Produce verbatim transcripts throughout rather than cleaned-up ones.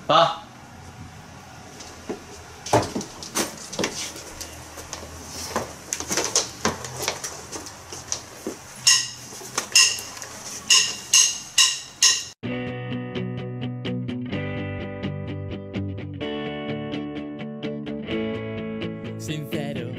Pa. Sincero.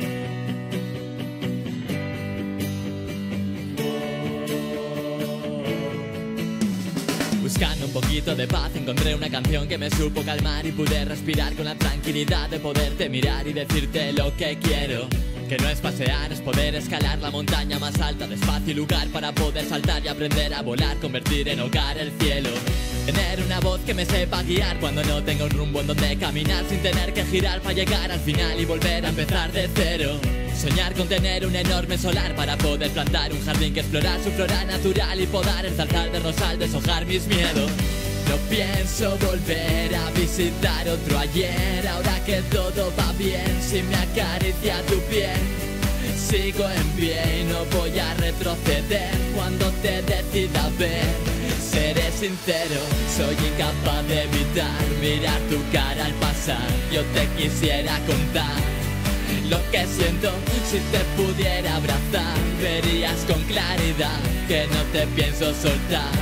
Buscando un poquito de paz encontré una canción que me supo calmar y pude respirar con la tranquilidad de poderte mirar y decirte lo que quiero. Que no es pasear, es poder escalar la montaña más alta, despacio y lugar para poder saltar y aprender a volar, convertir en hogar el cielo. Tener una voz que me sepa guiar cuando no tengo un rumbo en donde caminar, sin tener que girar para llegar al final y volver a empezar de cero. Soñar con tener un enorme solar para poder plantar un jardín que explorar su flora natural y podar el zarzal de rosal, deshojar mis miedos. No pienso volver a visitar otro ayer, ahora que todo va bien, si me acaricia tu piel. Sigo en pie y no voy a retroceder cuando te decida ver. Seré sincero, soy incapaz de evitar mirar tu cara al pasar. Yo te quisiera contar lo que siento, si te pudiera abrazar, verías con claridad que no te pienso soltar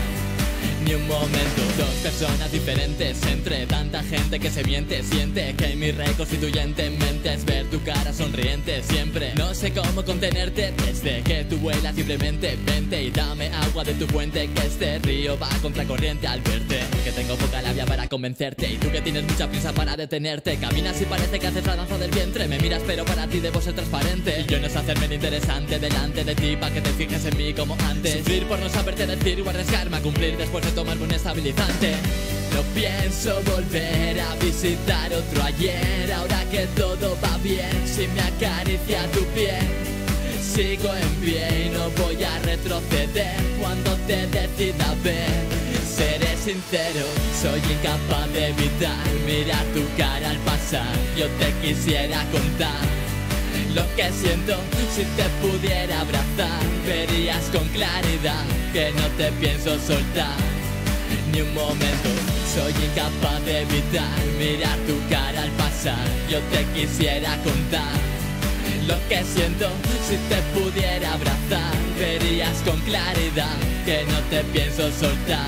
ni un momento. Dos personas diferentes entre tanta gente que se miente. Siente que mi reconstituyente mente es ver tu cara sonriente siempre. No sé cómo contenerte desde que tú vuelas, simplemente vente y dame agua de tu fuente, que este río va contracorriente al verte. Que tengo poca labia para convencerte y tú que tienes mucha prisa para detenerte. Caminas y parece que haces la danza del vientre, me miras pero para ti debo ser transparente. Y yo no es hacerme el interesante delante de ti pa' que te fijes en mí como antes. Sufrir por no saberte decir o arriesgarme a cumplir después de tomarme un estabilizante. No pienso volver a visitar otro ayer, ahora que todo va bien, si me acaricia tu piel. Sigo en pie y no voy a retroceder cuando te decida ver. Seré sincero, soy incapaz de evitar mirar tu cara al pasar. Yo te quisiera contar lo que siento, si te pudiera abrazar, verías con claridad que no te pienso soltar ni un momento. Soy incapaz de evitar mirar tu cara al pasar. Yo te quisiera contar lo que siento, si te pudiera abrazar, verías con claridad que no te pienso soltar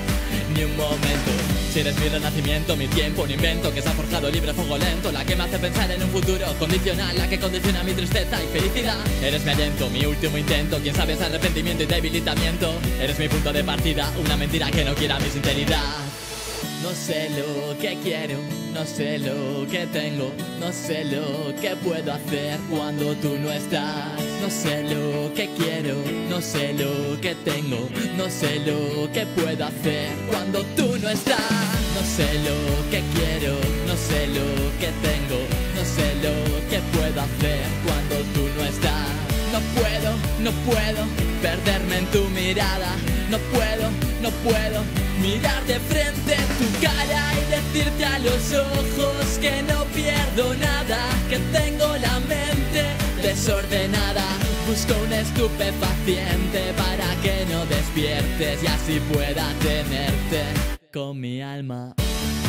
ni un momento. Si eres mi renacimiento, mi tiempo, un invento que se ha forjado libre fuego lento, la que me hace pensar en un futuro condicional, la que condiciona mi tristeza y felicidad. Eres mi aliento, mi último intento, quién sabe es arrepentimiento y debilitamiento. Eres mi punto de partida, una mentira que no quiera mi sinceridad. No sé lo que quiero, no sé lo que tengo, no sé lo que puedo hacer cuando tú no estás. No sé lo que quiero, no sé lo que tengo, no sé lo que puedo hacer cuando tú no estás. No sé lo que quiero, no sé lo que tengo, no sé lo que puedo hacer cuando tú no estás. No puedo, no puedo perderme en tu mirada. No puedo, no puedo mirar de frente tu cara y decirte a los ojos que no pierdo nada, que tengo la mente desordenada. Busco un estupefaciente para que no despiertes y así pueda tenerte con mi alma.